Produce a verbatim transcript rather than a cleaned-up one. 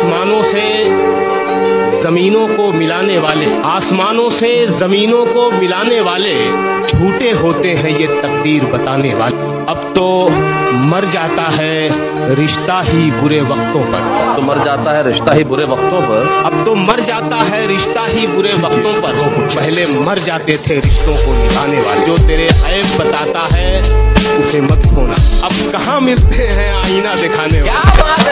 आसमानों से जमीनों को मिलाने वाले आसमानों से जमीनों को मिलाने वाले झूठे होते हैं ये तकदीर बताने वाले। अब तो मर जाता है रिश्ता ही बुरे वक्तों पर तो मर जाता है रिश्ता ही बुरे वक्तों पर अब तो मर जाता है रिश्ता ही बुरे वक्तों पर। पहले मर जाते थे रिश्तों को निभाने वाले। जो तेरे ऐब बताता है उसे मत खोना। अब कहाँ मिलते हैं आईना दिखाने वाले।